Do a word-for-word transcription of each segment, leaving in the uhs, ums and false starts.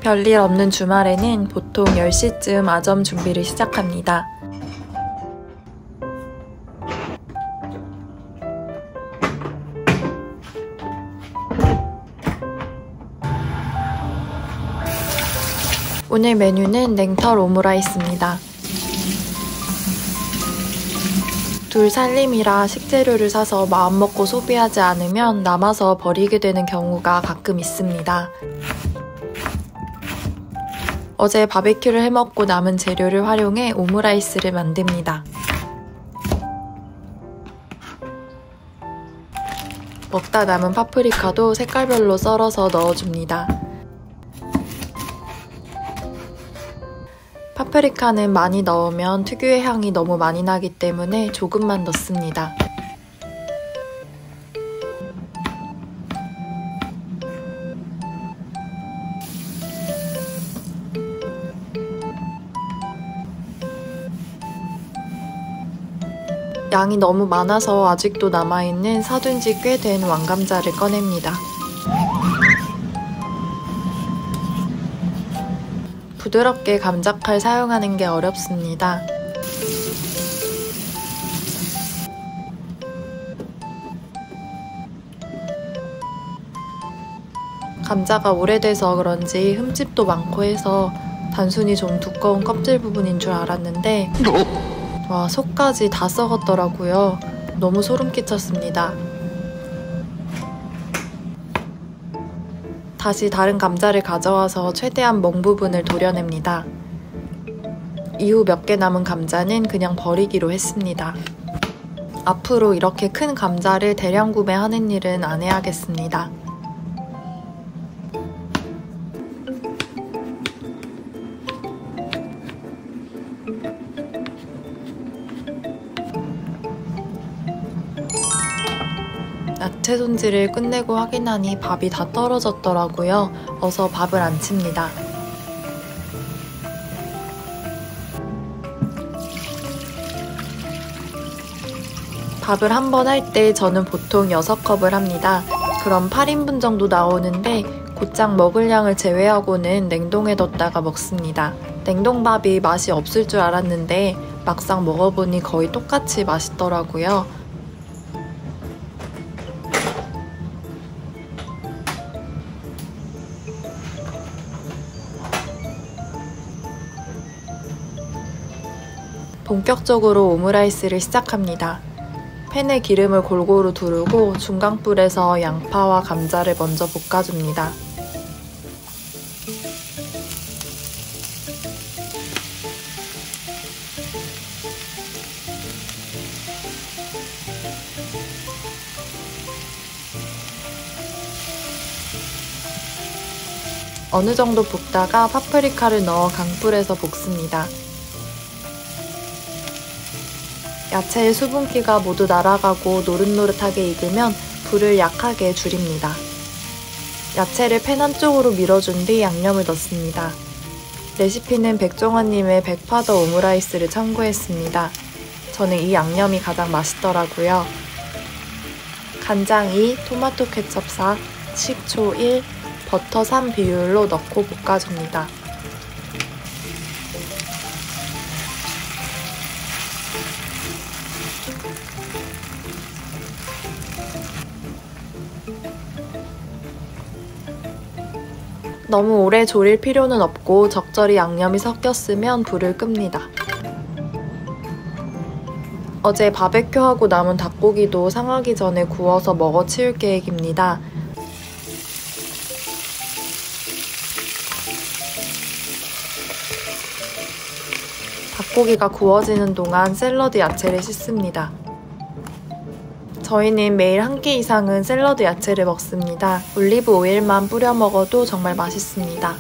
별일 없는 주말에는 보통 열 시쯤 아점 준비를 시작합니다. 오늘 메뉴는 냉털 오므라이스입니다. 둘 살림이라 식재료를 사서 마음먹고 소비하지 않으면 남아서 버리게 되는 경우가 가끔 있습니다. 어제 바베큐를 해먹고 남은 재료를 활용해 오므라이스를 만듭니다. 먹다 남은 파프리카도 색깔별로 썰어서 넣어줍니다. 파프리카는 많이 넣으면 특유의 향이 너무 많이 나기 때문에 조금만 넣습니다. 양이 너무 많아서 아직도 남아있는 사둔 지 꽤 된 왕감자를 꺼냅니다. 부드럽게 감자칼 사용하는 게 어렵습니다. 감자가 오래돼서 그런지 흠집도 많고 해서 단순히 좀 두꺼운 껍질 부분인 줄 알았는데 와, 속까지 다 썩었더라고요. 너무 소름 끼쳤습니다. 다시 다른 감자를 가져와서 최대한 멍 부분을 도려냅니다. 이후 몇 개 남은 감자는 그냥 버리기로 했습니다. 앞으로 이렇게 큰 감자를 대량 구매하는 일은 안 해야겠습니다. 야채 손질을 끝내고 확인하니 밥이 다 떨어졌더라고요. 어서 밥을 안 칩니다. 밥을 한 번 할 때 저는 보통 여섯 컵을 합니다. 그럼 팔 인분 정도 나오는데 곧장 먹을 양을 제외하고는 냉동에 뒀다가 먹습니다. 냉동밥이 맛이 없을 줄 알았는데 막상 먹어보니 거의 똑같이 맛있더라고요. 본격적으로 오므라이스를 시작합니다. 팬에 기름을 골고루 두르고 중강불에서 양파와 감자를 먼저 볶아줍니다. 어느 정도 볶다가 파프리카를 넣어 강불에서 볶습니다. 야채의 수분기가 모두 날아가고 노릇노릇하게 익으면 불을 약하게 줄입니다. 야채를 팬 한쪽으로 밀어준 뒤 양념을 넣습니다. 레시피는 백종원님의 백파더 오므라이스를 참고했습니다. 저는 이 양념이 가장 맛있더라고요. 간장 이, 토마토 케첩 사, 식초 일, 버터 삼 비율로 넣고 볶아줍니다. 너무 오래 졸일 필요는 없고 적절히 양념이 섞였으면 불을 끕니다. 어제 바베큐하고 남은 닭고기도 상하기 전에 구워서 먹어 치울 계획입니다. 닭고기가 구워지는 동안 샐러드 야채를 씻습니다. 저희는 매일 한 끼 이상은 샐러드 야채를 먹습니다. 올리브 오일만 뿌려 먹어도 정말 맛있습니다.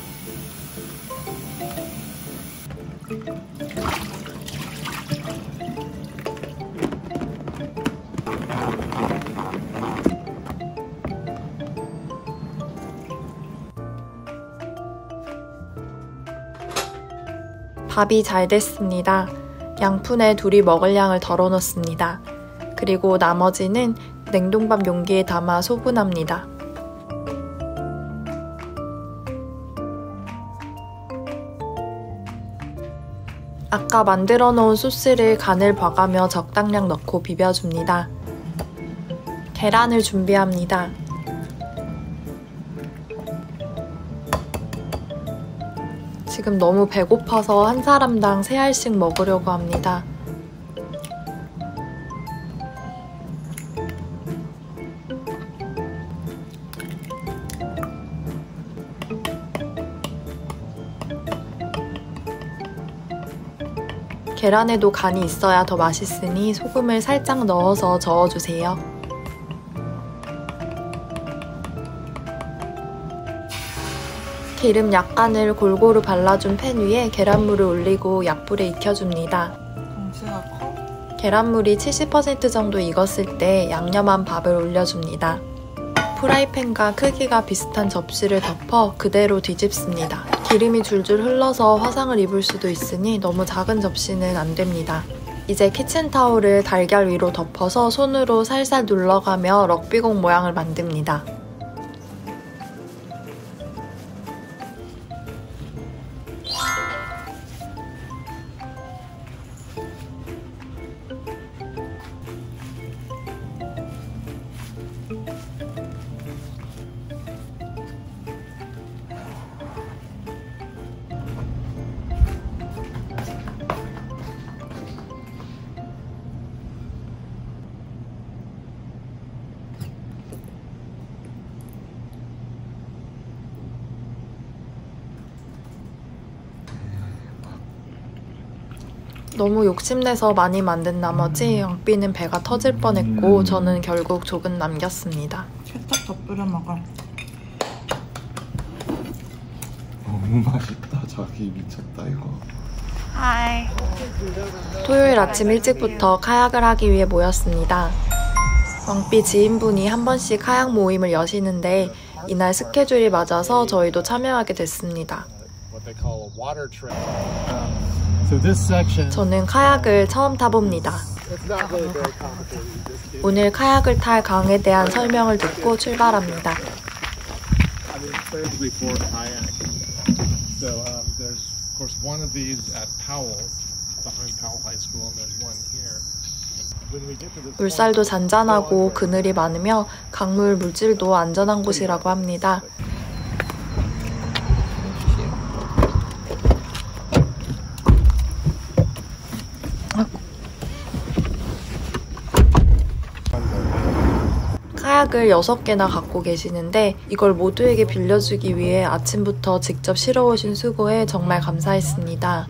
밥이 잘 됐습니다. 양푼에 둘이 먹을 양을 덜어 넣습니다. 그리고 나머지는 냉동밥 용기에 담아 소분합니다. 아까 만들어 놓은 소스를 간을 봐가며 적당량 넣고 비벼줍니다. 계란을 준비합니다. 지금 너무 배고파서 한 사람당 세 알씩 먹으려고 합니다. 계란에도 간이 있어야 더 맛있으니 소금을 살짝 넣어서 저어주세요. 기름 약간을 골고루 발라준 팬 위에 계란물을 올리고 약불에 익혀줍니다. 계란물이 칠십 퍼센트 정도 익었을 때 양념한 밥을 올려줍니다. 프라이팬과 크기가 비슷한 접시를 덮어 그대로 뒤집습니다. 기름이 줄줄 흘러서 화상을 입을 수도 있으니 너무 작은 접시는 안 됩니다. 이제 키친타올을 달걀 위로 덮어서 손으로 살살 눌러가며 럭비공 모양을 만듭니다. 너무 욕심내서 많이 만든 나머지 왕삐는 배가 터질 뻔했고 음. 저는 결국 조금 남겼습니다. 케첩 더 뿌려 먹어. 너무 맛있다. 자기 미쳤다 이거. 하이. 토요일 아침 일찍부터 카약을 하기 위해 모였습니다. 왕삐 지인분이 한 번씩 카약 모임을 여시는데 이날 스케줄이 맞아서 저희도 참여하게 됐습니다. 저는 카약을 처음 타봅니다. 오늘 카약을 탈 강에 대한 설명을 듣고 출발합니다. 물살도 잔잔하고 그늘이 많으며 강물 물질도 안전한 곳이라고 합니다. 카약을 여섯 개나 갖고 계시는데 이걸 모두에게 빌려주기 위해 아침부터 직접 실어오신 수고에 정말 감사했습니다.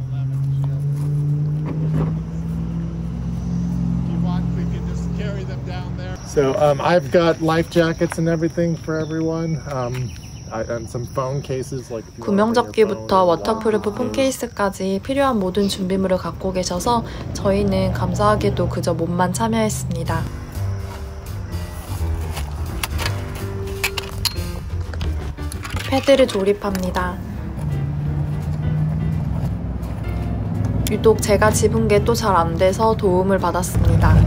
So um, I've got life jackets and everything for everyone. Um, and some phone cases like 구명조끼부터 워터프루프 폰 케이스까지 필요한 모든 준비물을 갖고 계셔서 저희는 감사하게도 그저 몸만 참여했습니다. 패드를 조립합니다. 유독 제가 집은 게 또 잘 안 돼서 도움을 받았습니다.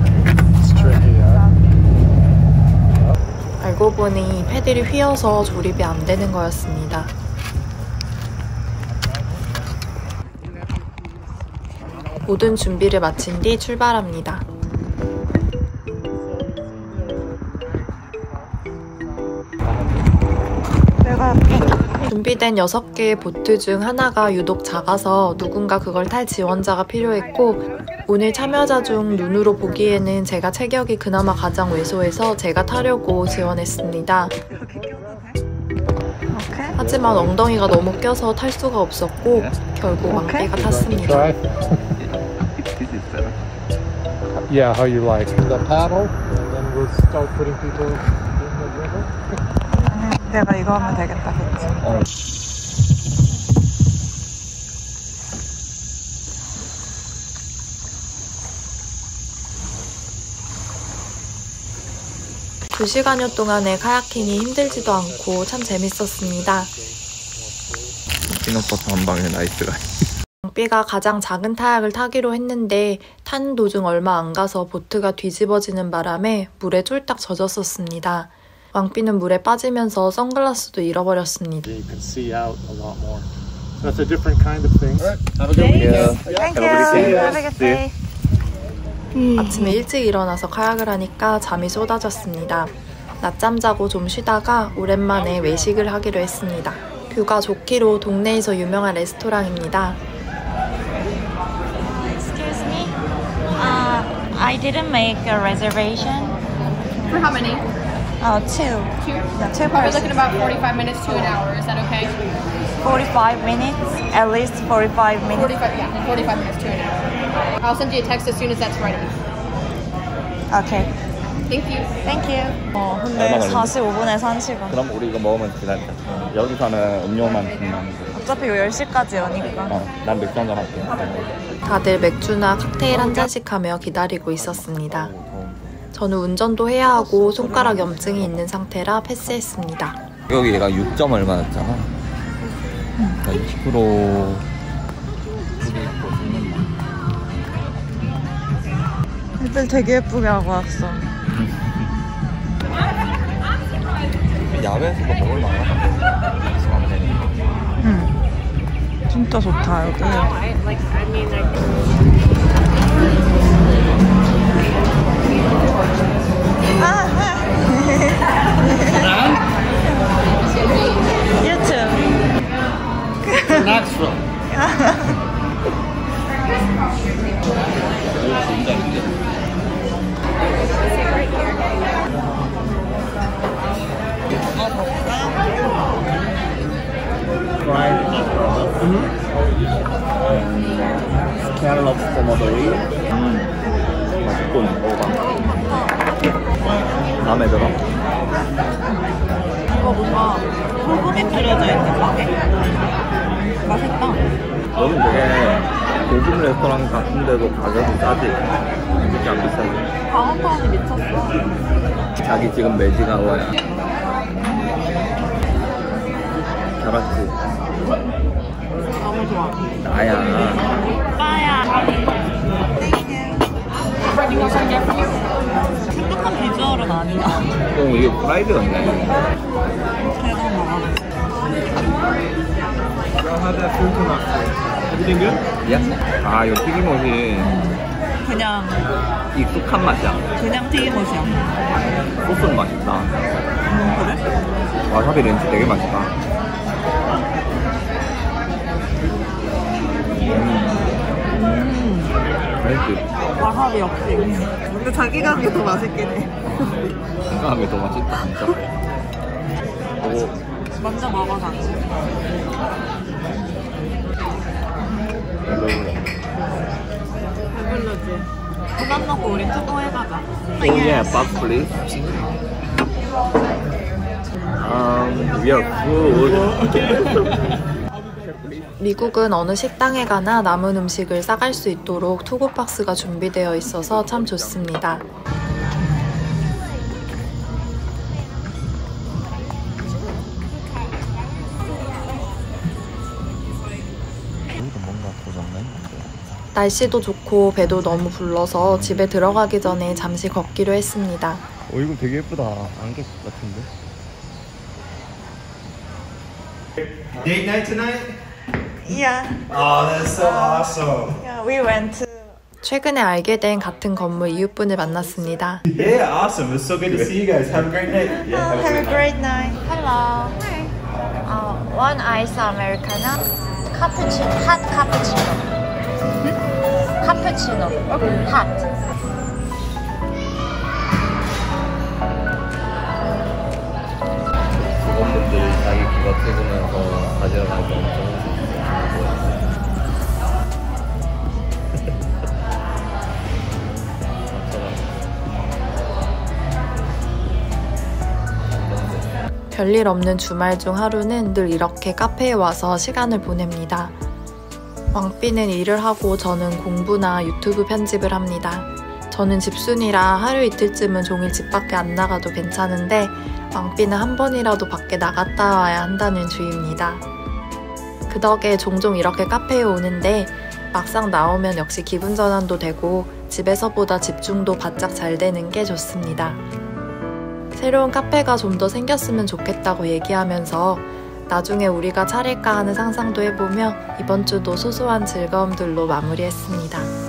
알고 보니 패들이 휘어서 조립이 안 되는 거였습니다. 모든 준비를 마친 뒤 출발합니다. 준비된 여섯 개의 보트 중 하나가 유독 작아서 누군가 그걸 탈 지원자가 필요했고 오늘 참여자 중 눈으로 보기에는 제가 체격이 그나마 가장 왜소해서 제가 타려고 지원했습니다. 하지만 엉덩이가 너무 껴서 탈 수가 없었고 결국 왕삐가 탔습니다. Yeah, how you like the paddle, and then we'll start putting people in the river. 내가 이거 하면 되겠다, 그치? 어. 두 시간여 동안의 카야킹이 힘들지도 않고 참 재밌었습니다. 피넛버터 한 방에 나이스가. 왕삐가 가장 작은 타약을 타기로 했는데 타는 도중 얼마 안 가서 보트가 뒤집어지는 바람에 물에 쫄딱 젖었었습니다. 왕삐는 물에 빠지면서 선글라스도 잃어버렸습니다. That's a different kind of thing. All right, have a good weekend. Thank you. Have a good day. 아침에 일찍 일어나서 카약을 하니까 잠이 쏟아졌습니다. 낮잠 자고 좀 쉬다가 오랜만에 외식을 하기로 했습니다. 뷰가 좋기로 동네에서 유명한 레스토랑입니다. Excuse me. Uh, I didn't make a reservation. For how many? Oh, two. Two? Yeah, two We're looking persons. about forty-five minutes to an hour. Is that okay? forty-five minutes. At least forty-five minutes. forty-five, yeah, forty-five minutes to an hour. I'll send you a text as soon as that's ready. Okay. Thank you. Thank you. 어, 근데 얼마 걸리는데? 사십오 분에서 한 시간. 그럼 우리 이거 먹으면 기다리자. 여기서는 음료만 주면 어차피 이거 열 시까지 여니까. 어, 난 맥주 한잔 할게. 다들 맥주나 칵테일 한 잔씩 하며 기다리고 있었습니다. 저는 운전도 해야 하고 손가락 염증이 있는 상태라 패스했습니다. 여기 얘가 육 점 얼마였잖아. 그러니까 이십 퍼센트 애들 되게 예쁘게 하고 왔어. 야외에서도 먹을 만하다. 시간 되니까. 응. 진짜 좋다 여기. 유튜브. 낚시로. Fried scallops pomodori. 음, 맛있군. 먹어봐. 마음에 들어? 이거 뭔가 소금이 뿌려져 있는 가게? 맛있다. 너는 되게 고급 레스토랑 같은데도 가격이 싸지? 그렇게 안 비싸지? 다운타운이 미쳤어. 자기 지금 매지가워야. 잘았지? 너무 좋아. 나야. 오빠야. 생각한 비주얼은 아니야. 어, 이게 프라이드였네. 대박 먹어. 예? 아, 이 튀김옷이 그냥 익숙한 맛이야. 그냥 튀김옷이야. 소스는 맛있다. 음, 그래? 와사비 렌치 되게 맛있다. 음. 맛있지? 와사비 역시. 근데 자기가 한 게 더 맛있긴 해. 건강하게 더 맛있다, 진짜. 오. 먼저 먹어 같이. 배불러지? 그만 먹고 우리 투고해가자. Oh yeah, box please. Um, we are food. 미국은 어느 식당에 가나 남은 음식을 싸갈 수 있도록 투고박스가 준비되어 있어서 참 좋습니다. 여기도 뭔가 고장나 있는데. 날씨도 좋고 배도 너무 불러서 집에 들어가기 전에 잠시 걷기로 했습니다. 어, 이거 되게 예쁘다. 안개 같은데? Date night tonight? Yeah. Oh, that's so awesome. Yeah, we went to. 최근에 알게 된 같은 건물 이웃분을 만났습니다. Yeah, awesome. It's so good to see you guys. Have a great night. Yeah, Oh, have a great night. Hello. Hi. Uh, one ice americano, cappuccino, hot cappuccino. Cappuccino. Okay. Hot. 직원분들이 자기 그거 찍으면서 가져가고 엄청 별일 없는 주말 중 하루는 늘 이렇게 카페에 와서 시간을 보냅니다. 왕삐는 일을 하고 저는 공부나 유튜브 편집을 합니다. 저는 집순이라 하루 이틀쯤은 종일 집 밖에 안 나가도 괜찮은데 왕삐는 한 번이라도 밖에 나갔다 와야 한다는 주의입니다. 그 덕에 종종 이렇게 카페에 오는데 막상 나오면 역시 기분 전환도 되고 집에서보다 집중도 바짝 잘 되는 게 좋습니다. 새로운 카페가 좀 더 생겼으면 좋겠다고 얘기하면서 나중에 우리가 차릴까 하는 상상도 해보며 이번 주도 소소한 즐거움들로 마무리했습니다.